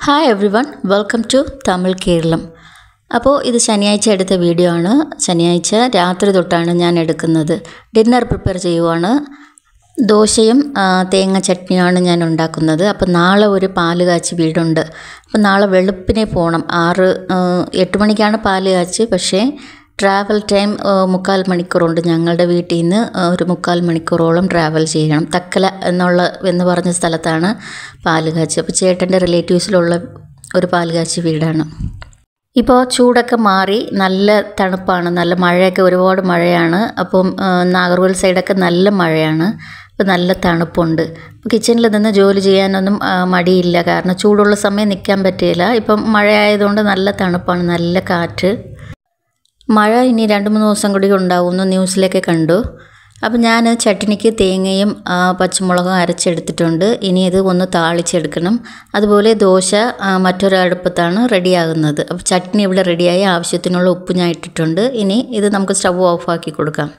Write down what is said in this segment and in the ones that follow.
Hi everyone, welcome to Tamil Kerala. അപ്പോൾ ഇത് ശനിയാഴ്ച എടുത്ത വീഡിയോ ആണ്. ശനിയാഴ്ച രാത്രി തൊട്ടാണ് ഞാൻ എടുക്കുന്നത്. ഡിന്നർ പ്രിപ്പയർ ചെയ്യുവാണ്. ദോശയും തേങ്ങ ചട്നിയാണ് ഞാൻ ഉണ്ടാക്കുന്നത്. അപ്പോൾ നാളെ ഒരു പാല് കാച്ചി വീടുണ്ട്. അപ്പോൾ നാളെ വെളുപ്പിനെ പോകണം. 8 മണിക്കാണ് പാല് കാച്ചി. പക്ഷേ ട്രാവൽ ടൈം 3/4 മണിക്കൂറുണ്ട്. ഞങ്ങളുടെ വീട്ടിൽ നിന്ന് ഒരു 3/4 മണിക്കൂറോളം ട്രാവൽ ചെയ്യണം. തക്കല എന്ന് പറഞ്ഞ സ്ഥലത്താണ് പാല് കാച്ചി. അപ്പോൾ ചേട്ടൻ്റെ റിലേറ്റീവ്സിലുള്ള ഒരു പാല് കാച്ചി വീടാണ്. ഇപ്പോൾ ചൂടൊക്കെ മാറി നല്ല തണുപ്പാണ്, നല്ല മഴയൊക്കെ, ഒരുപാട് മഴയാണ്. അപ്പം നാഗർകോവിൽ സൈഡൊക്കെ നല്ല മഴയാണ്. അപ്പോൾ നല്ല തണുപ്പുണ്ട്. അപ്പോൾ കിച്ചണിൽ നിന്ന് ജോലി ചെയ്യാനൊന്നും മടിയില്ല, കാരണം ചൂടുള്ള സമയം നിൽക്കാൻ പറ്റില്ല. ഇപ്പം മഴയായതുകൊണ്ട് നല്ല തണുപ്പാണ്, നല്ല കാറ്റ്. മഴ ഇനി 2-3 ദിവസം കൂടി ഉണ്ടാവുമെന്ന് ന്യൂസിലൊക്കെ കണ്ടു. അപ്പോൾ ഞാൻ ചട്നിക്ക് തേങ്ങയും പച്ചമുളകും അരച്ചെടുത്തിട്ടുണ്ട്. ഇനി ഇത് ഒന്ന് താളിച്ചെടുക്കണം. അതുപോലെ ദോശ മറ്റൊരു അടുപ്പത്താണ് റെഡിയാകുന്നത്. അപ്പോൾ ചട്നി ഇവിടെ റെഡിയായി, ആവശ്യത്തിനുള്ള ഉപ്പ് ഞാൻ ഇട്ടിട്ടുണ്ട്. ഇനി ഇത് നമുക്ക് സ്റ്റവ് ഓഫാക്കി കൊടുക്കാം.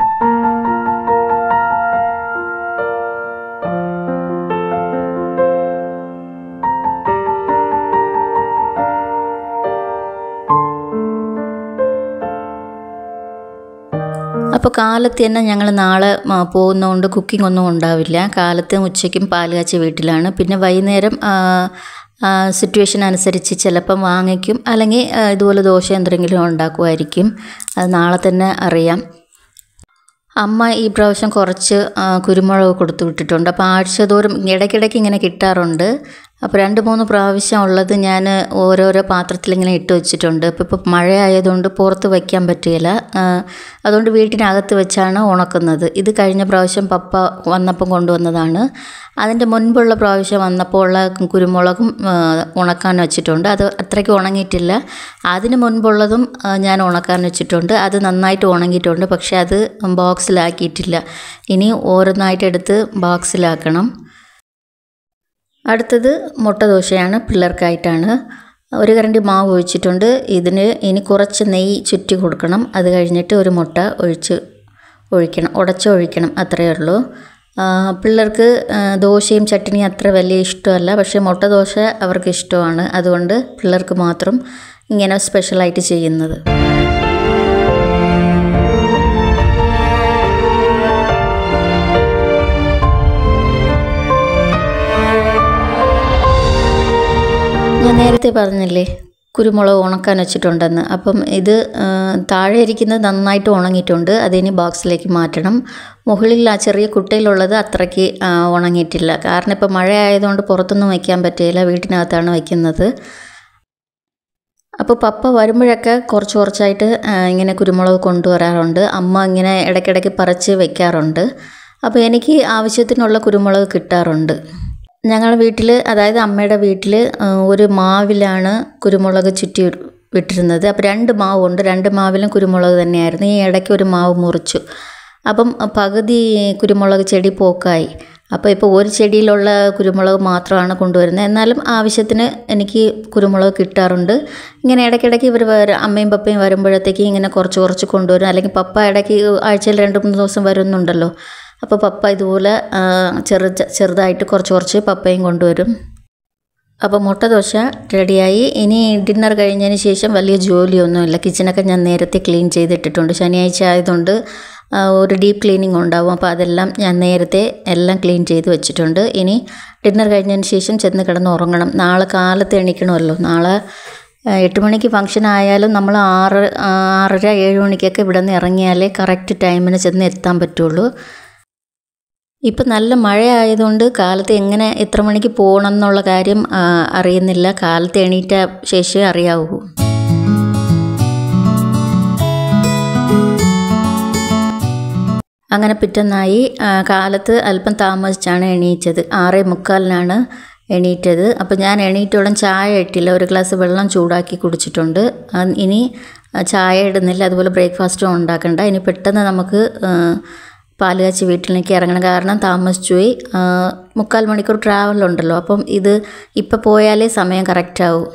അപ്പോൾ കാലത്ത് തന്നെ ഞങ്ങൾ നാളെ പോകുന്നതുകൊണ്ട് കുക്കിംഗ് ഒന്നും ഉണ്ടാവില്ല. കാലത്ത് ഉച്ചയ്ക്കും പാല് കാച്ചി വീട്ടിലാണ്. പിന്നെ വൈകുന്നേരം സിറ്റുവേഷൻ അനുസരിച്ച് ചിലപ്പം വാങ്ങിക്കും, അല്ലെങ്കിൽ ഇതുപോലെ ദോശ എന്തെങ്കിലും ഉണ്ടാക്കുമായിരിക്കും. അത് നാളെ തന്നെ അറിയാം. അമ്മ ഈ പ്രാവശ്യം കുറച്ച് കുരുമുളക് കൊടുത്തു വിട്ടിട്ടുണ്ട്. അപ്പോൾ ആഴ്ചതോറും ഇടയ്ക്കിടയ്ക്ക് ഇങ്ങനെ കിട്ടാറുണ്ട്. അപ്പോൾ 2-3 പ്രാവശ്യം ഉള്ളത് ഞാൻ ഓരോരോ പാത്രത്തിലിങ്ങനെ ഇട്ട് വെച്ചിട്ടുണ്ട്. ഇപ്പോൾ മഴ ആയതുകൊണ്ട് പുറത്ത് വയ്ക്കാൻ പറ്റില്ല. അതുകൊണ്ട് വീട്ടിനകത്ത് വെച്ചാണ് ഉണക്കുന്നത്. ഇത് കഴിഞ്ഞ പ്രാവശ്യം പപ്പ വന്നപ്പം കൊണ്ടുവന്നതാണ്. അതിൻ്റെ മുൻപുള്ള പ്രാവശ്യം വന്നപ്പോൾ ഉള്ള കുരുമുളകും ഉണക്കാൻ വെച്ചിട്ടുണ്ട്. അത് അത്രയ്ക്ക് ഉണങ്ങിയിട്ടില്ല. അതിന് മുൻപുള്ളതും ഞാൻ ഉണക്കാൻ വെച്ചിട്ടുണ്ട്. അത് നന്നായിട്ട് ഉണങ്ങിയിട്ടുണ്ട്. പക്ഷേ അത് ബോക്സിലാക്കിയിട്ടില്ല. ഇനി ഓരോന്നായിട്ട് എടുത്ത് ബോക്സിലാക്കണം. അടുത്തത് മുട്ട ദോശയാണ്, പിള്ളേർക്കായിട്ടാണ്. ഒരു കരണ്ടി മാവ് ഒഴിച്ചിട്ടുണ്ട്. ഇതിന് ഇനി കുറച്ച് നെയ്യ് ചുറ്റി കൊടുക്കണം. അത് കഴിഞ്ഞിട്ട് ഒരു മുട്ട ഉടച്ചൊഴിക്കണം. അത്രയേ ഉള്ളൂ. പിള്ളേർക്ക് ദോശയും ചട്നിയും അത്ര വലിയ ഇഷ്ടമല്ല, പക്ഷേ മുട്ട ദോശ അവർക്ക് ഇഷ്ടമാണ്. അതുകൊണ്ട് പിള്ളേർക്ക് മാത്രം ഇങ്ങനെ സ്പെഷ്യലായിട്ട് ചെയ്യുന്നത്. ഞാൻ നേരത്തെ പറഞ്ഞില്ലേ കുരുമുളക് ഉണക്കാൻ വെച്ചിട്ടുണ്ടെന്ന്. അപ്പം ഇത് താഴെ ഇരിക്കുന്നത് നന്നായിട്ട് ഉണങ്ങിയിട്ടുണ്ട്. അതിനി ബോക്സിലേക്ക് മാറ്റണം. മുകളിൽ ആ ചെറിയ കുട്ടയിലുള്ളത് അത്രയ്ക്ക് ഉണങ്ങിയിട്ടില്ല. കാരണം ഇപ്പോൾ മഴ ആയതുകൊണ്ട് പുറത്തൊന്നും വയ്ക്കാൻ പറ്റില്ല, വീട്ടിനകത്താണ് വയ്ക്കുന്നത്. അപ്പോൾ പപ്പ വരുമ്പോഴൊക്കെ കുറച്ചായിട്ട് ഇങ്ങനെ കുരുമുളക് കൊണ്ടുവരാറുണ്ട്. അമ്മ ഇങ്ങനെ ഇടയ്ക്കിടയ്ക്ക് പറിച്ച് വയ്ക്കാറുണ്ട്. അപ്പോൾ എനിക്ക് ആവശ്യത്തിനുള്ള കുരുമുളക് കിട്ടാറുണ്ട്. ഞങ്ങളുടെ വീട്ടിൽ, അതായത് അമ്മയുടെ വീട്ടിൽ, ഒരു മാവിലാണ് കുരുമുളക് ചുറ്റി വിട്ടിരുന്നത്. അപ്പോൾ 2 മാവുണ്ട്. 2 മാവിലും കുരുമുളക് തന്നെയായിരുന്നു. ഈ ഇടയ്ക്ക് ഒരു മാവ് മുറിച്ചു. അപ്പം പകുതി കുരുമുളക് ചെടി പോക്കായി. അപ്പോൾ ഇപ്പോൾ ഒരു ചെടിയിലുള്ള കുരുമുളക് മാത്രമാണ് കൊണ്ടുവരുന്നത്. എന്നാലും ആവശ്യത്തിന് എനിക്ക് കുരുമുളക് കിട്ടാറുണ്ട്. ഇങ്ങനെ ഇടയ്ക്കിടയ്ക്ക് അമ്മയും പപ്പയും വരുമ്പോഴത്തേക്ക് ഇങ്ങനെ കുറച്ച് കൊണ്ടുവരും. അല്ലെങ്കിൽ പപ്പ ഇടയ്ക്ക് ആഴ്ചയിൽ 2-3 ദിവസം വരുന്നുണ്ടല്ലോ. അപ്പോൾ പപ്പ ഇതുപോലെ ചെറുതായിട്ട് കുറച്ച് പപ്പയും കൊണ്ടുവരും. അപ്പോൾ മുട്ട ദോശ റെഡിയായി. ഇനി ഡിന്നർ കഴിഞ്ഞതിന് ശേഷം വലിയ ജോലിയൊന്നുമില്ല. കിച്ചണൊക്കെ ഞാൻ നേരത്തെ ക്ലീൻ ചെയ്തിട്ടിട്ടുണ്ട്. ശനിയാഴ്ച ആയതുകൊണ്ട് ഒരു ഡീപ്പ് ക്ലീനിങ് ഉണ്ടാവും. അപ്പോൾ അതെല്ലാം ഞാൻ നേരത്തെ എല്ലാം ക്ലീൻ ചെയ്ത് വെച്ചിട്ടുണ്ട്. ഇനി ഡിന്നർ കഴിഞ്ഞതിന് ശേഷം ചെന്ന് കിടന്ന് ഉറങ്ങണം. നാളെ കാലത്ത് എണീക്കണമല്ലോ. നാളെ 8 മണിക്ക് ഫംഗ്ഷൻ ആയാലും നമ്മൾ 6:30-7 മണിക്കൊക്കെ ഇവിടെ നിന്ന് ഇറങ്ങിയാലേ കറക്റ്റ് ടൈമിന് ചെന്ന് എത്താൻ പറ്റുള്ളൂ. ഇപ്പം നല്ല മഴ ആയതുകൊണ്ട് കാലത്ത് എത്ര മണിക്ക് പോകണം എന്നുള്ള കാര്യം അറിയുന്നില്ല. കാലത്ത് എണീറ്റ ശേഷമേ അറിയാവൂ. അങ്ങനെ പിറ്റന്നായി. കാലത്ത് അല്പം താമസിച്ചാണ് എണീറ്റത്. 6:45 എണീറ്റത്. അപ്പോൾ ഞാൻ എണീറ്റോളം ചായ ഇട്ടില്ല. ഒരു ഗ്ലാസ് വെള്ളം ചൂടാക്കി കുടിച്ചിട്ടുണ്ട്. ഇനി ചായ ഇടുന്നില്ല. അതുപോലെ ബ്രേക്ക്ഫാസ്റ്റും ഉണ്ടാക്കണ്ട. ഇനി പെട്ടെന്ന് നമുക്ക് പാല് കാച്ചി വീട്ടിലേക്ക് ഇറങ്ങണം. കാരണം താമസിച്ചു പോയി. 3/4 മണിക്കൂർ ട്രാവലുണ്ടല്ലോ. അപ്പം ഇപ്പം പോയാലേ സമയം കറക്റ്റാവും.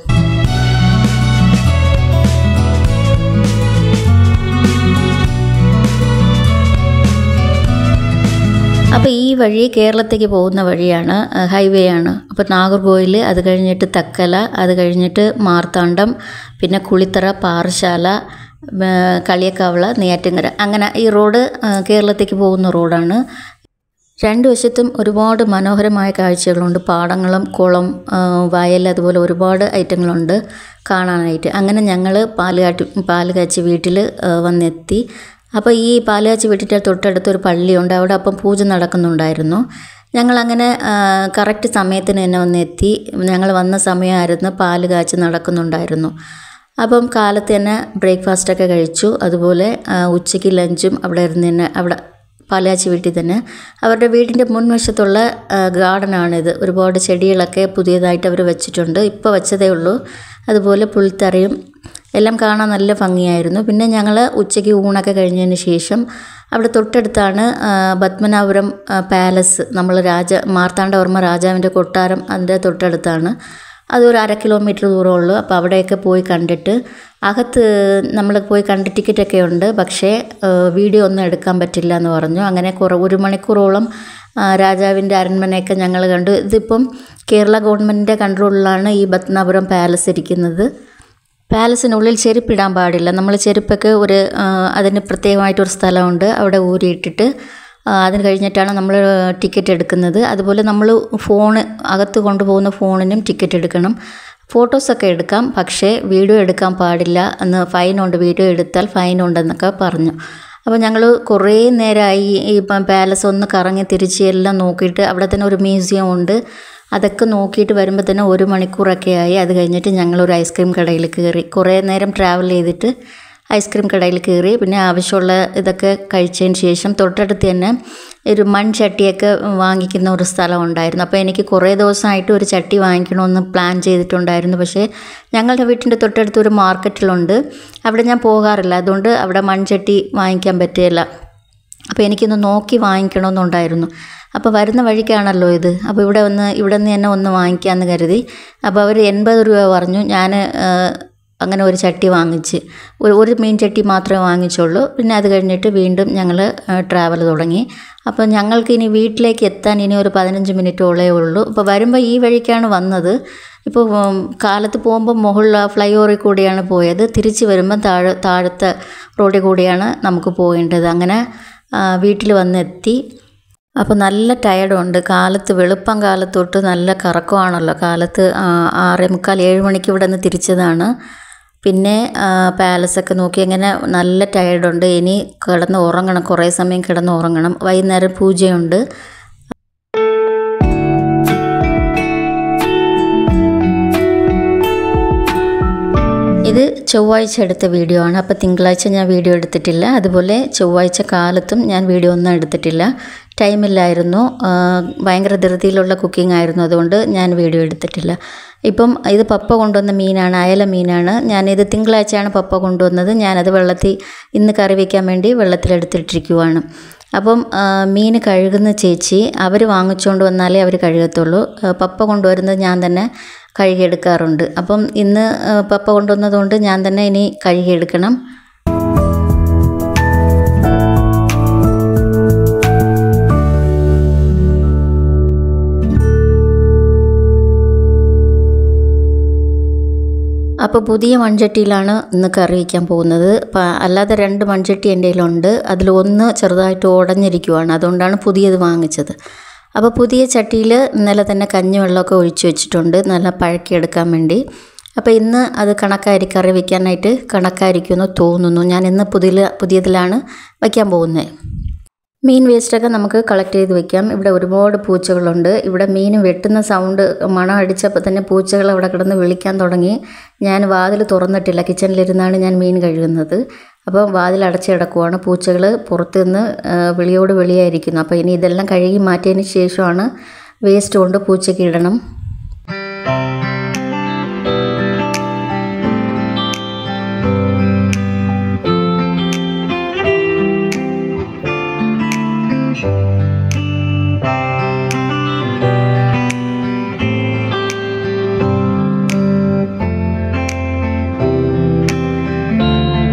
അപ്പോൾ ഈ വഴി കേരളത്തേക്ക് പോകുന്ന വഴിയാണ്, ഹൈവേ ആണ്. അപ്പോൾ നാഗർകോവിൽ, അത് കഴിഞ്ഞിട്ട് തക്കല, അത് കഴിഞ്ഞിട്ട് മാർത്താണ്ഡം, പിന്നെ കുളിത്തറ, പാറശാല, കളിയക്കാവിള, നെയ്യാറ്റിൻകര, അങ്ങനെ ഈ റോഡ് കേരളത്തേക്ക് പോകുന്ന റോഡാണ്. രണ്ട് വശത്തും ഒരുപാട് മനോഹരമായ കാഴ്ചകളുണ്ട്. പാടങ്ങളും കുളം, വയൽ, അതുപോലെ ഒരുപാട് ഐറ്റങ്ങളുണ്ട് കാണാനായിട്ട്. അങ്ങനെ ഞങ്ങൾ പാല് കാച്ചി വീട്ടിൽ വന്നെത്തി. അപ്പോൾ ഈ പാല് കാച്ചി വീട്ടിൻ്റെ തൊട്ടടുത്തൊരു പള്ളിയുണ്ട്. അവിടെ അപ്പം പൂജ നടക്കുന്നുണ്ടായിരുന്നു. ഞങ്ങളങ്ങനെ കറക്റ്റ് സമയത്തിന് തന്നെ വന്നെത്തി. ഞങ്ങൾ വന്ന സമയമായിരുന്നു പാല് കാച്ചി നടക്കുന്നുണ്ടായിരുന്നു. അപ്പം കാലത്ത് തന്നെ ബ്രേക്ക്ഫാസ്റ്റൊക്കെ കഴിച്ചു. അതുപോലെ ഉച്ചയ്ക്ക് ലഞ്ചും അവിടെ ഇരുന്ന് തന്നെ, അവിടെ പാലുകാച്ചി വീട്ടിൽ തന്നെ. അവരുടെ വീടിൻ്റെ മുൻവശത്തുള്ള ഗാർഡനാണിത്. ഒരുപാട് ചെടികളൊക്കെ പുതിയതായിട്ട് അവർ വെച്ചിട്ടുണ്ട്, ഇപ്പോൾ വെച്ചതേ ഉള്ളൂ. അതുപോലെ പുൽത്തറയും എല്ലാം കാണാൻ നല്ല ഭംഗിയായിരുന്നു. പിന്നെ ഞങ്ങൾ ഉച്ചയ്ക്ക് ഊണൊക്കെ കഴിഞ്ഞതിന് ശേഷം അവിടെ തൊട്ടടുത്താണ് പത്മനാഭപുരം പാലസ്, നമ്മൾ മാർത്താണ്ഡവർമ്മ രാജാവിൻ്റെ കൊട്ടാരം അതിൻ്റെ തൊട്ടടുത്താണ്. അതൊരു 1/2 കിലോമീറ്റർ ദൂരമുള്ളൂ. അപ്പോൾ അവിടെയൊക്കെ പോയി കണ്ടിട്ട്, അകത്ത് നമ്മൾ പോയി കണ്ട് ടിക്കറ്റൊക്കെ ഉണ്ട്, പക്ഷേ വീഡിയോ ഒന്നും എടുക്കാൻ പറ്റില്ല എന്ന് പറഞ്ഞു. അങ്ങനെ 1 മണിക്കൂറോളം രാജാവിൻ്റെ അരൺമനയൊക്കെ ഞങ്ങൾ കണ്ടു. ഇതിപ്പം കേരള ഗവൺമെൻറ്റിൻ്റെ കൺട്രോളിലാണ് ഈ പത്മനാഭപുരം പാലസ് ഇരിക്കുന്നത്. പാലസിനുള്ളിൽ ചെരുപ്പിടാൻ പാടില്ല. നമ്മൾ ചെരുപ്പൊക്കെ അതിന് പ്രത്യേകമായിട്ടൊരു സ്ഥലമുണ്ട്, അവിടെ ഊരിയിട്ടിട്ട് അതിന് കഴിഞ്ഞിട്ടാണ് നമ്മൾ ടിക്കറ്റ് എടുക്കുന്നത്. അതുപോലെ നമ്മൾ അകത്ത് കൊണ്ടുപോകുന്ന ഫോണിനും ടിക്കറ്റ് എടുക്കണം. ഫോട്ടോസൊക്കെ എടുക്കാം, പക്ഷേ വീഡിയോ എടുക്കാൻ പാടില്ല എന്ന് ഫൈനുണ്ട്, വീഡിയോ എടുത്താൽ ഫൈനുണ്ടെന്നൊക്കെ പറഞ്ഞു. അപ്പോൾ ഞങ്ങൾ കുറേ നേരമായി ഈ പാലസ് ഒന്ന് കറങ്ങി തിരിച്ച് എല്ലാം നോക്കിയിട്ട്, അവിടെ തന്നെ ഒരു മ്യൂസിയം ഉണ്ട്, അതൊക്കെ നോക്കിയിട്ട് വരുമ്പോൾ തന്നെ 1 മണിക്കൂറൊക്കെ ആയി. അത് കഴിഞ്ഞിട്ട് ഞങ്ങളൊരു ഐസ്ക്രീം കടയിൽ കയറി. കുറേ നേരം ട്രാവൽ ചെയ്തിട്ട് ഐസ്ക്രീം കടയിൽ കയറി. പിന്നെ ആവശ്യമുള്ള ഇതൊക്കെ കഴിച്ചതിന് ശേഷം തൊട്ടടുത്ത് തന്നെ ഒരു മൺചട്ടിയൊക്കെ വാങ്ങിക്കുന്ന ഒരു സ്ഥലം ഉണ്ടായിരുന്നു. അപ്പോൾ എനിക്ക് കുറേ ദിവസമായിട്ട് ഒരു ചട്ടി വാങ്ങിക്കണമെന്ന് പ്ലാൻ ചെയ്തിട്ടുണ്ടായിരുന്നു. പക്ഷേ ഞങ്ങളുടെ വീട്ടിൻ്റെ തൊട്ടടുത്ത് ഒരു മാർക്കറ്റിലുണ്ട്, അവിടെ ഞാൻ പോകാറില്ല, അതുകൊണ്ട് അവിടെ മൺചട്ടി വാങ്ങിക്കാൻ പറ്റുകയില്ല. അപ്പോൾ എനിക്കൊന്ന് നോക്കി വാങ്ങിക്കണമെന്നുണ്ടായിരുന്നു. അപ്പോൾ വരുന്ന വഴിക്കാണല്ലോ ഇത്, അപ്പോൾ ഇവിടെ നിന്ന് തന്നെ ഒന്ന് വാങ്ങിക്കാമെന്ന് കരുതി. അപ്പോൾ അവർ 80 രൂപ പറഞ്ഞു. ഞാൻ അങ്ങനെ ഒരു ചട്ടി വാങ്ങിച്ച്, ഒരു മീൻ ചട്ടി മാത്രമേ വാങ്ങിച്ചുള്ളൂ. പിന്നെ അത് കഴിഞ്ഞിട്ട് വീണ്ടും ഞങ്ങൾ ട്രാവൽ തുടങ്ങി. അപ്പോൾ ഞങ്ങൾക്ക് ഇനി വീട്ടിലേക്ക് എത്താൻ ഇനി ഒരു 15 മിനിറ്റോളേ ഉള്ളൂ. അപ്പോൾ വരുമ്പോൾ ഈ വഴിക്കാണ് വന്നത്. ഇപ്പോൾ കാലത്ത് പോകുമ്പോൾ മുകളിൽ ഫ്ലൈ ഓവറിൽ കൂടിയാണ് പോയത്, തിരിച്ച് വരുമ്പോൾ താഴത്തെ റോഡിൽ കൂടിയാണ് നമുക്ക് പോകേണ്ടത്. അങ്ങനെ വീട്ടിൽ വന്നെത്തി. അപ്പോൾ നല്ല ടയർഡുണ്ട്. വെളുപ്പം കാലത്തൊട്ട് നല്ല കറക്കമാണല്ലോ. കാലത്ത് 6:45-7 മണിക്ക് ഇവിടെ നിന്ന് തിരിച്ചതാണ്. പിന്നെ പാലസൊക്കെ നോക്കി അങ്ങനെ നല്ല ടയർഡുണ്ട്. ഇനി കിടന്ന് ഉറങ്ങണം, കുറേ സമയം കിടന്ന് ഉറങ്ങണം. വൈകുന്നേരം പൂജയുണ്ട്. ഇത് ചൊവ്വാഴ്ച എടുത്ത വീഡിയോ ആണ്. അപ്പോൾ തിങ്കളാഴ്ച ഞാൻ വീഡിയോ എടുത്തിട്ടില്ല. അതുപോലെ ചൊവ്വാഴ്ച കാലത്തും ഞാൻ വീഡിയോ ഒന്നും എടുത്തിട്ടില്ല, ടൈമില്ലായിരുന്നു. ഭയങ്കര ധൃതിയിലുള്ള കുക്കിംഗ് ആയിരുന്നു, അതുകൊണ്ട് ഞാൻ വീഡിയോ എടുത്തിട്ടില്ല. ഇപ്പം ഇത് പപ്പ കൊണ്ടുവന്ന മീനാണ്, അയല മീനാണ്. ഞാനിത് തിങ്കളാഴ്ചയാണ് പപ്പ കൊണ്ടുവന്നത്. ഞാനത് ഇന്ന് കറി വയ്ക്കാൻ വേണ്ടി വെള്ളത്തിലെടുത്തിട്ടിരിക്കുവാണ്. അപ്പം മീൻ കഴുകുന്ന ചേച്ചി, അവർ വാങ്ങിച്ചുകൊണ്ട് വന്നാലേ അവർ കഴുകത്തുള്ളൂ. പപ്പ കൊണ്ടുവരുന്നത് ഞാൻ തന്നെ കഴുകിയെടുക്കാറുണ്ട്. അപ്പം ഇന്ന് പപ്പ കൊണ്ടുവന്നതുകൊണ്ട് ഞാൻ തന്നെ ഇനി കഴുകിയെടുക്കണം. അപ്പോൾ പുതിയ മൺചട്ടിയിലാണ് ഇന്ന് കറി വയ്ക്കാൻ പോകുന്നത്. അല്ലാതെ 2 മൺചട്ടി എൻ്റെ കയ്യിലുണ്ട്. അതിലൊന്ന് ചെറുതായിട്ട് ഉടഞ്ഞിരിക്കുവാണ്, അതുകൊണ്ടാണ് പുതിയത് വാങ്ങിച്ചത്. അപ്പോൾ പുതിയ ചട്ടിയിൽ ഇന്നലെ തന്നെ കഞ്ഞിവെള്ളമൊക്കെ ഒഴിച്ച് വെച്ചിട്ടുണ്ട്, നല്ല പഴക്കിയെടുക്കാൻ വേണ്ടി. അപ്പോൾ ഇന്ന് അത് കറി വയ്ക്കാനായിട്ട് കണക്കായിരിക്കുമെന്ന് തോന്നുന്നു. ഞാൻ ഇന്ന് പുതിയതിലാണ് വയ്ക്കാൻ പോകുന്നത്. മീൻ വേസ്റ്റൊക്കെ നമുക്ക് കളക്ട് ചെയ്ത് വെക്കാം. ഇവിടെ ഒരുപാട് പൂച്ചകളുണ്ട്. ഇവിടെ മീൻ വെട്ടുന്ന സൗണ്ട് മണം അടിച്ചപ്പോൾ തന്നെ പൂച്ചകൾ അവിടെ കിടന്ന് വിളിക്കാൻ തുടങ്ങി. ഞാൻ വാതിൽ തുറന്നിട്ടില്ല, കിച്ചണിലിരുന്നാണ് ഞാൻ മീൻ കഴുകുന്നത്. അപ്പോൾ വാതിൽ അടച്ച് കിടക്കുവാണ്. പൂച്ചകൾ പുറത്ത് നിന്ന് വിളിയോട് വിളിയായിരിക്കുന്നു. അപ്പോൾ ഇനി ഇതെല്ലാം കഴുകി മാറ്റിയതിന് ശേഷമാണ് വേസ്റ്റ് കൊണ്ട് പൂച്ചയ്ക്ക് ഇടണം.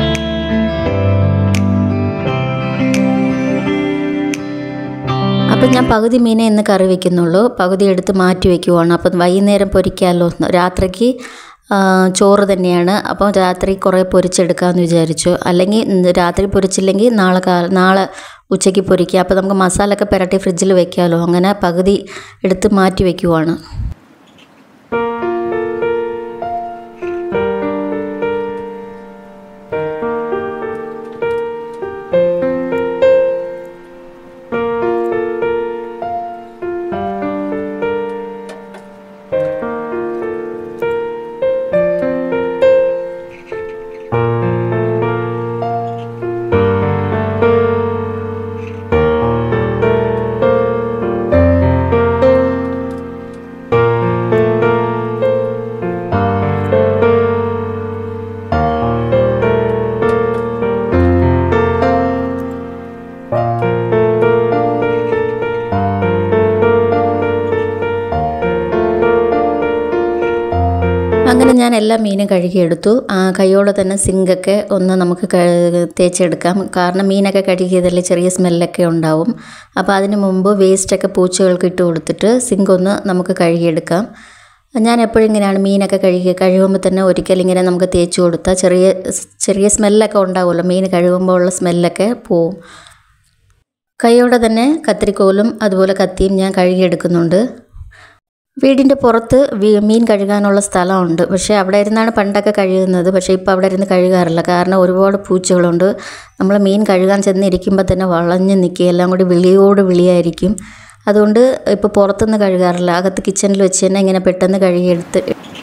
അപ്പോൾ ഞാൻ പകുതി മീനെ ഇന്ന് കറി വയ്ക്കുന്നുള്ളൂ, പകുതി എടുത്ത് മാറ്റി വയ്ക്കുവാണ്. അപ്പം വൈകുന്നേരം പൊരിക്കാമല്ലോ, രാത്രിക്ക് ചോറ് തന്നെയാണ്. അപ്പോൾ രാത്രി കുറേ പൊരിച്ചെടുക്കാമെന്ന് വിചാരിച്ചു. അല്ലെങ്കിൽ രാത്രി പൊരിച്ചില്ലെങ്കിൽ നാളെ ഉച്ചയ്ക്ക് പൊരിക്കുക. അപ്പോൾ നമുക്ക് മസാലയൊക്കെ പുരട്ടി ഫ്രിഡ്ജിൽ വെക്കാമല്ലോ. അങ്ങനെ പകുതി എടുത്ത് മാറ്റി വയ്ക്കുവാണ്. അങ്ങനെ ഞാൻ എല്ലാ മീനും കഴുകിയെടുത്തു. കൈയോടെ തന്നെ സിങ്കൊക്കെ ഒന്ന് നമുക്ക് തേച്ചെടുക്കാം. കാരണം മീനൊക്കെ കഴുകിയതല്ലേ ചെറിയ സ്മെല്ലൊക്കെ ഉണ്ടാവും. അപ്പോൾ അതിന് മുമ്പ് വേസ്റ്റൊക്കെ പൂച്ചകൾക്ക് ഇട്ട് കൊടുത്തിട്ട് സിങ്ക് ഒന്ന് നമുക്ക് കഴുകിയെടുക്കാം. ഞാൻ എപ്പോഴും ഇങ്ങനെയാണ് മീനൊക്കെ കഴുകുമ്പോൾ തന്നെ ഒരിക്കലിങ്ങനെ നമുക്ക് തേച്ച് കൊടുത്താൽ ചെറിയ സ്മെല്ലൊക്കെ ഉണ്ടാവുമല്ലോ, മീൻ കഴുകുമ്പോൾ ഉള്ള സ്മെല്ലൊക്കെ പോവും. കൈയോടെ തന്നെ കത്തിരിക്കോലും അതുപോലെ കത്തിയും ഞാൻ കഴുകിയെടുക്കുന്നുണ്ട്. വീടിൻ്റെ പുറത്ത് മീൻ കഴുകാനുള്ള സ്ഥലമുണ്ട്. പക്ഷേ അവിടെ ഇരുന്നാണ് പണ്ടൊക്കെ കഴുകുന്നത്. പക്ഷേ ഇപ്പോൾ അവിടെ ഇരുന്ന് കഴുകാറില്ല. കാരണം ഒരുപാട് പൂച്ചകളുണ്ട്. നമ്മൾ മീൻ കഴുകാൻ ചെന്നിരിക്കുമ്പോൾ തന്നെ വളഞ്ഞ് നിൽക്കുക, എല്ലാം കൂടി വിളിയായിരിക്കും. അതുകൊണ്ട് ഇപ്പോൾ പുറത്തുനിന്ന് കഴുകാറില്ല. അകത്ത് കിച്ചണിൽ വെച്ച് തന്നെ ഇങ്ങനെ പെട്ടെന്ന് കഴുകിയെടുത്ത്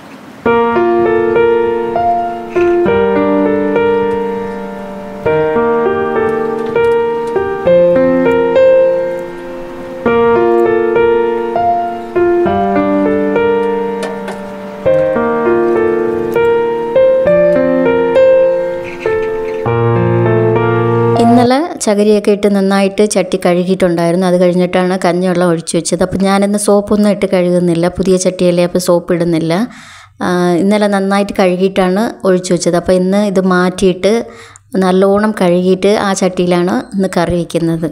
ചകിരിയൊക്കെ ഇട്ട് നന്നായിട്ട് ചട്ടി കഴുകിയിട്ടുണ്ടായിരുന്നു. അത് കഴിഞ്ഞിട്ടാണ് കഞ്ഞിവെള്ളം ഒഴിച്ചു വെച്ചത്. അപ്പോൾ ഞാനിന്ന് സോപ്പൊന്നും ഇട്ട് കഴുകുന്നില്ല, പുതിയ ചട്ടിയല്ലേ, അപ്പോൾ സോപ്പ് ഇടുന്നില്ല. ഇന്നലെ നന്നായിട്ട് കഴുകിയിട്ടാണ് ഒഴിച്ചു വെച്ചത്. അപ്പോൾ ഇന്ന് ഇത് മാറ്റിയിട്ട് നല്ലോണം കഴുകിയിട്ട് ആ ചട്ടിയിലാണ് ഇന്ന് കറി വയ്ക്കുന്നത്.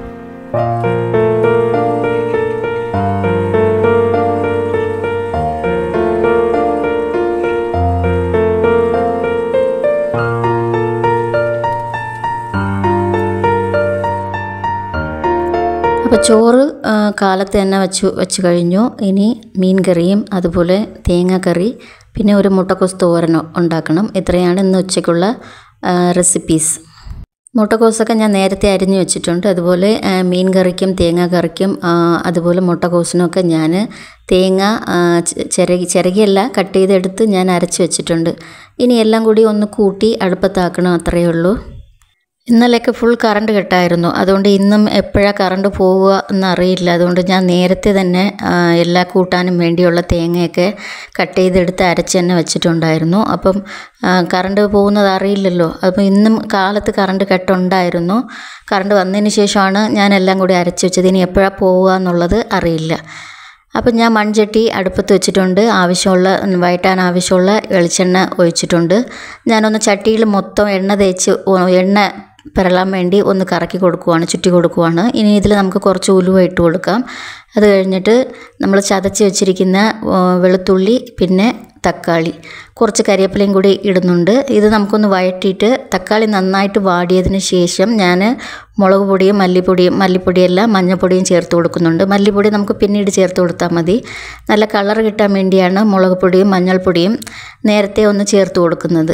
അപ്പോൾ ചോറ് കാലത്ത് തന്നെ വെച്ച് കഴിഞ്ഞു. ഇനി മീൻ കറിയും അതുപോലെ തേങ്ങാക്കറി പിന്നെ ഒരു മുട്ടക്കോസ് തോരനോ ഉണ്ടാക്കണം. ഇത്രയാണ് ഇന്ന് ഉച്ചയ്ക്കുള്ള റെസിപ്പീസ്. മുട്ടക്കോസൊക്കെ ഞാൻ നേരത്തെ അരിഞ്ഞു വെച്ചിട്ടുണ്ട്. അതുപോലെ മീൻ കറിക്കും തേങ്ങാക്കറിക്കും അതുപോലെ മുട്ടക്കോസിനൊക്കെ ഞാൻ തേങ്ങ ചിരകിയല്ല കട്ട് ചെയ്തെടുത്ത് ഞാൻ അരച്ച് വെച്ചിട്ടുണ്ട്. ഇനി എല്ലാം കൂടി ഒന്ന് കൂട്ടി അടുപ്പത്താക്കണം, അത്രയേ ഉള്ളൂ. ഇന്നലെയൊക്കെ ഫുൾ കറണ്ട് കട്ടായിരുന്നു. അതുകൊണ്ട് ഇന്നും എപ്പോഴാണ് കറണ്ട് പോവുക എന്നറിയില്ല. അതുകൊണ്ട് ഞാൻ നേരത്തെ തന്നെ എല്ലാ കൂട്ടാനും വേണ്ടിയുള്ള തേങ്ങയൊക്കെ കട്ട് ചെയ്തെടുത്ത് അരച്ച് തന്നെ വെച്ചിട്ടുണ്ടായിരുന്നു. അപ്പം കറണ്ട് പോകുന്നത് അറിയില്ലല്ലോ. അപ്പം ഇന്നും കാലത്ത് കറണ്ട് കട്ടുണ്ടായിരുന്നു. കറണ്ട് വന്നതിന് ശേഷമാണ് ഞാൻ എല്ലാം കൂടി അരച്ച് വെച്ചത്. ഇനി എപ്പോഴാണ് പോവുക എന്നുള്ളത് അറിയില്ല. അപ്പം ഞാൻ മൺചട്ടി അടുപ്പത്ത് വെച്ചിട്ടുണ്ട്. വഴറ്റാൻ ആവശ്യമുള്ള വെളിച്ചെണ്ണ ഒഴിച്ചിട്ടുണ്ട്. ഞാനൊന്ന് ചട്ടിയിൽ മൊത്തം എണ്ണ പെരളാൻ വേണ്ടി ഒന്ന് ചുറ്റി കൊടുക്കുവാണ്. ഇനി ഇതിൽ നമുക്ക് കുറച്ച് ഉലുവ ഇട്ട് കൊടുക്കാം. അത് കഴിഞ്ഞിട്ട് നമ്മൾ ചതച്ച് വെച്ചിരിക്കുന്ന വെളുത്തുള്ളി പിന്നെ തക്കാളി കുറച്ച് കരിവേപ്പിലയും കൂടി ഇടുന്നുണ്ട്. ഇത് നമുക്കൊന്ന് വഴറ്റിയിട്ട് തക്കാളി നന്നായിട്ട് വാടിയതിന് ശേഷം ഞാൻ മുളക് പൊടിയും മല്ലിപ്പൊടിയല്ല മഞ്ഞൾപ്പൊടിയും ചേർത്ത് കൊടുക്കുന്നുണ്ട്. മല്ലിപ്പൊടി നമുക്ക് പിന്നീട് ചേർത്ത് കൊടുത്താൽ മതി. നല്ല കളർ കിട്ടാൻ വേണ്ടിയാണ് മുളക് പൊടിയും മഞ്ഞൾപ്പൊടിയും നേരത്തെ ഒന്ന് ചേർത്ത് കൊടുക്കുന്നത്.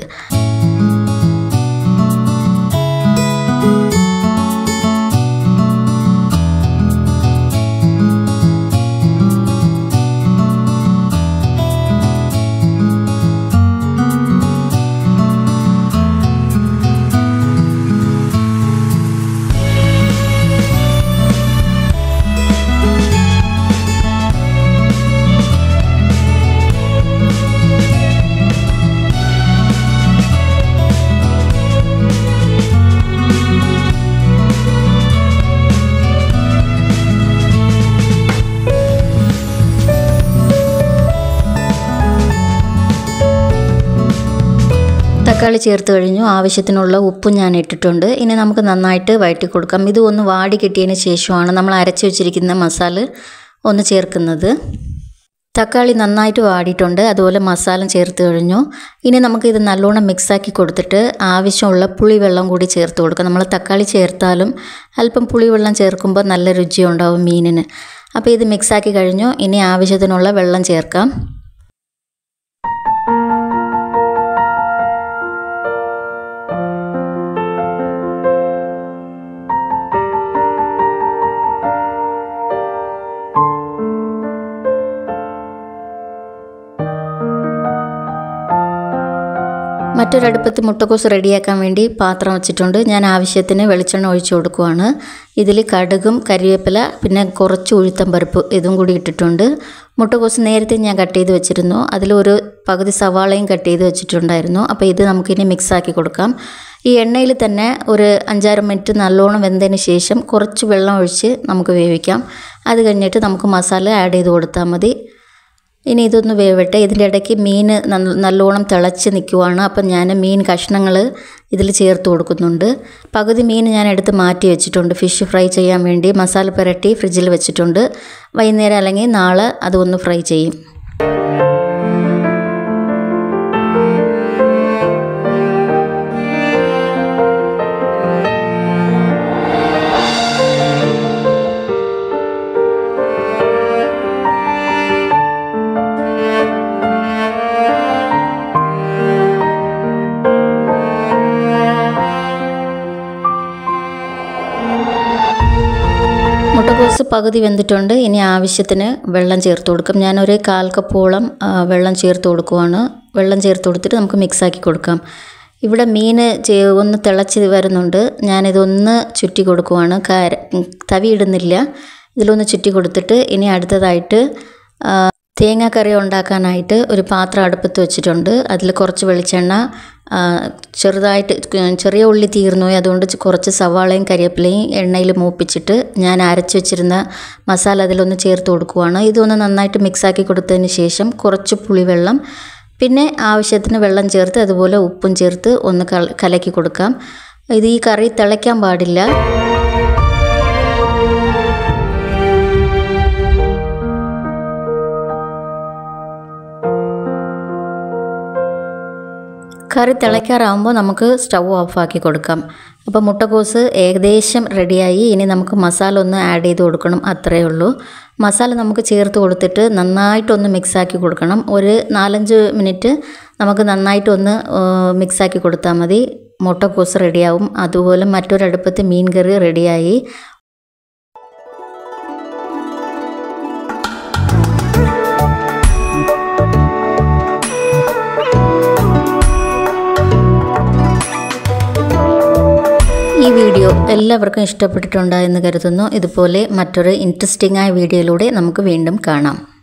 തക്കാളി ചേർത്ത് കഴിഞ്ഞു. ആവശ്യത്തിനുള്ള ഉപ്പും ഞാൻ ഇട്ടിട്ടുണ്ട്. ഇനി നമുക്ക് നന്നായിട്ട് വഴറ്റി കൊടുക്കാം. ഇത് ഒന്ന് വാടി കിട്ടിയതിന് ശേഷമാണ് നമ്മൾ അരച്ച് വെച്ചിരിക്കുന്ന മസാല ഒന്ന് ചേർക്കുന്നത്. തക്കാളി നന്നായിട്ട് വാടിയിട്ടുണ്ട്. അതുപോലെ മസാല ചേർത്ത് കഴിഞ്ഞു. ഇനി നമുക്കിത് നല്ലോണം മിക്സാക്കി കൊടുത്തിട്ട് ആവശ്യമുള്ള പുളിവെള്ളം കൂടി ചേർത്ത് കൊടുക്കാം. നമ്മൾ തക്കാളി ചേർത്താലും അല്പം പുളിവെള്ളം ചേർക്കുമ്പോൾ നല്ല രുചിയുണ്ടാവും മീനിന്. അപ്പോൾ ഇത് മിക്സാക്കി കഴിഞ്ഞു. ഇനി ആവശ്യത്തിനുള്ള വെള്ളം ചേർക്കാം. മറ്റൊരടുപ്പത്ത് മുട്ടക്കോസ് റെഡിയാക്കാൻ വേണ്ടി പാത്രം വെച്ചിട്ടുണ്ട്. ഞാൻ ആവശ്യത്തിന് വെളിച്ചെണ്ണ ഒഴിച്ചു കൊടുക്കുവാണ്. ഇതിൽ കടുകും കരിവേപ്പില പിന്നെ കുറച്ച് ഉഴുത്തം പരിപ്പ് ഇതും കൂടി ഇട്ടിട്ടുണ്ട്. മുട്ടക്കോസ് നേരത്തെ ഞാൻ കട്ട് ചെയ്ത് വെച്ചിരുന്നു. അതിലൊരു പകുതി സവാളയും കട്ട് ചെയ്ത് വെച്ചിട്ടുണ്ടായിരുന്നു. അപ്പോൾ ഇത് നമുക്കിനി മിക്സാക്കി കൊടുക്കാം. ഈ എണ്ണയിൽ തന്നെ ഒരു 5-6 മിനിറ്റ് നല്ലോണം വെന്തതിന് ശേഷം കുറച്ച് വെള്ളം ഒഴിച്ച് നമുക്ക് വേവിക്കാം. അത് കഴിഞ്ഞിട്ട് നമുക്ക് മസാല ആഡ് ചെയ്ത് കൊടുത്താൽ മതി. ഇനി ഇതൊന്ന് വേവട്ടെ. ഇതിൻ്റെ ഇടയ്ക്ക് മീൻ നല്ലോണം തിളച്ച് നിൽക്കുവാണ്. അപ്പം ഞാൻ മീൻ കഷ്ണങ്ങൾ ഇതിൽ ചേർത്ത് കൊടുക്കുന്നുണ്ട്. പകുതി മീൻ ഞാൻ എടുത്ത് മാറ്റി വെച്ചിട്ടുണ്ട്. ഫിഷ് ഫ്രൈ ചെയ്യാൻ വേണ്ടി മസാല പുരട്ടി ഫ്രിഡ്ജിൽ വെച്ചിട്ടുണ്ട്. വൈകുന്നേരം അല്ലെങ്കിൽ നാളെ അതൊന്ന് ഫ്രൈ ചെയ്യും. മുട്ടക്കോസ് പകുതി വെന്തിട്ടുണ്ട്. ഇനി ആവശ്യത്തിന് വെള്ളം ചേർത്ത് കൊടുക്കും. ഞാനൊരു 1/4 കപ്പോളം വെള്ളം ചേർത്ത് കൊടുക്കുവാണ്. വെള്ളം ചേർത്ത് കൊടുത്തിട്ട് നമുക്ക് മിക്സാക്കി കൊടുക്കാം. ഇവിടെ മീൻ ഒന്ന് തിളച്ച് വരുന്നുണ്ട്. ഞാനിതൊന്ന് ചുറ്റി കൊടുക്കുവാണ്. തവി ഇടുന്നില്ല. ഇതിലൊന്ന് ചുറ്റി കൊടുത്തിട്ട് ഇനി അടുത്തതായിട്ട് തേങ്ങാക്കറി ഉണ്ടാക്കാനായിട്ട് ഒരു പാത്രം അടുപ്പത്ത് വെച്ചിട്ടുണ്ട്. അതിൽ കുറച്ച് വെളിച്ചെണ്ണ, ചെറുതായിട്ട് ചെറിയ ഉള്ളി തീർന്നു പോയി. അതുകൊണ്ട് കുറച്ച് സവാളയും കരിവേപ്പിലയും എണ്ണയിൽ മൂപ്പിച്ചിട്ട് ഞാൻ അരച്ച് വെച്ചിരുന്ന മസാല അതിലൊന്ന് ചേർത്ത് കൊടുക്കുവാണ്. ഇതൊന്ന് നന്നായിട്ട് മിക്സാക്കി കൊടുത്തതിന് ശേഷം കുറച്ച് പുളിവെള്ളം, പിന്നെ ആവശ്യത്തിന് വെള്ളം ചേർത്ത് അതുപോലെ ഉപ്പും ചേർത്ത് ഒന്ന് കലക്കി കൊടുക്കാം. ഇത് ഈ കറി തിളയ്ക്കാൻ പാടില്ല. കറി തിളയ്ക്കാറാകുമ്പോൾ നമുക്ക് സ്റ്റൗ ഓഫാക്കി കൊടുക്കാം. അപ്പോൾ മുട്ടക്കോസ് ഏകദേശം റെഡിയായി. ഇനി നമുക്ക് മസാല ഒന്ന് ആഡ് ചെയ്ത് കൊടുക്കണം. അത്രയേ ഉള്ളൂ. മസാല നമുക്ക് ചേർത്ത് കൊടുത്തിട്ട് നന്നായിട്ടൊന്ന് മിക്സാക്കി കൊടുക്കണം. ഒരു 4-5 മിനിറ്റ് നമുക്ക് നന്നായിട്ടൊന്ന് മിക്സാക്കി കൊടുത്താൽ മതി. മുട്ടക്കോസ് റെഡിയാവും. അതുപോലെ മറ്റൊരടുപ്പത്ത് മീൻ കറി റെഡിയായി. ഈ വീഡിയോ എല്ലാവർക്കും ഇഷ്ടപ്പെട്ടിട്ടുണ്ടായെന്ന് കരുതുന്നു. ഇതുപോലെ മറ്റൊരു ഇൻട്രസ്റ്റിംഗ് ആയ വീഡിയോയിലൂടെ നമുക്ക് വീണ്ടും കാണാം.